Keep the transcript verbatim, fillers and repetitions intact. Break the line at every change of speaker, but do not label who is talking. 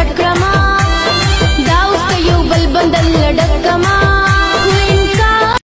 घट क्रमा दाउस का यू बल बंदल लडक